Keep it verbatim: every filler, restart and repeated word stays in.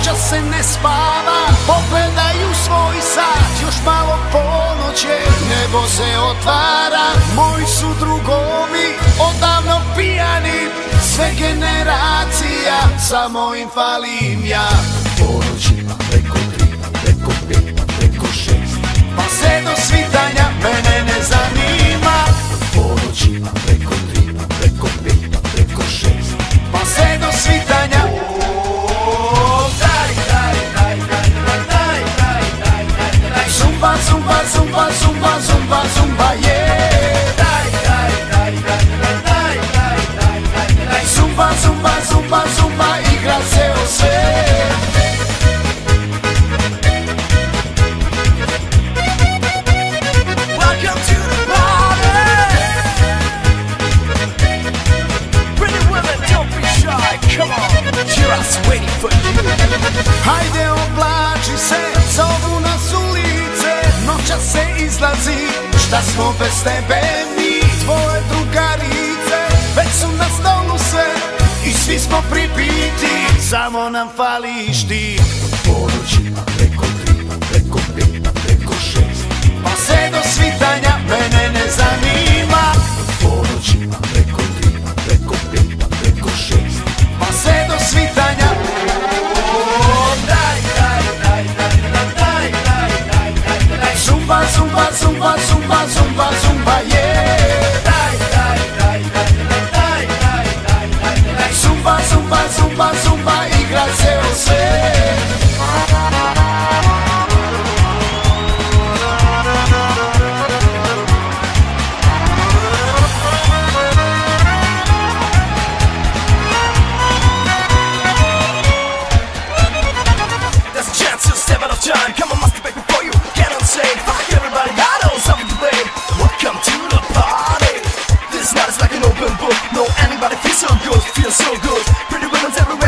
noćas se ne spava, pogledaju svoj sat, još malo ponoć je, nebo se otvara. Moji su drugovi odavno pijani, sve generacija, samo im falim ja. Ponoć ima preko tri, preko pet, preko šest, pa sve do svitanja mene ne zanima. Ponoć ima preko tri, preko pet, preko šest, pa sve do svitanja. Zumba, zumba, zumba, zumba, zumba, zumba, yeah. Zumba, zumba, zumba, zumba, igra ceo svet. Welcome to the party. Pretty women, don't be shy, come on, Chira's waiting for you. Hajde oblači se, zovu nas ulice, noćas se izlazi, šta smo bez tebe mi. Tvoje drugarice već su na stolu sve i svi smo pripiti, samo nam fališ ti. Ponoć ima preko tri, preko pet, preko šest, pa sve do svitanja mene ne zanima. Ponoć ima preko tri, preko pet, preko šest, pa sve do svitanja. Zumba, zumba, zumba, zumba, zumba, zumba, yeah. Zumba, zumba, zumba, zumba, igra ceo svet. There's a chance to step out of time. Come on, masturbate before you get insane. Fuck everybody, I know something to blame. Welcome to the party. This night is like an open book. No, anybody feels so good, feels so good. Pretty women's everywhere.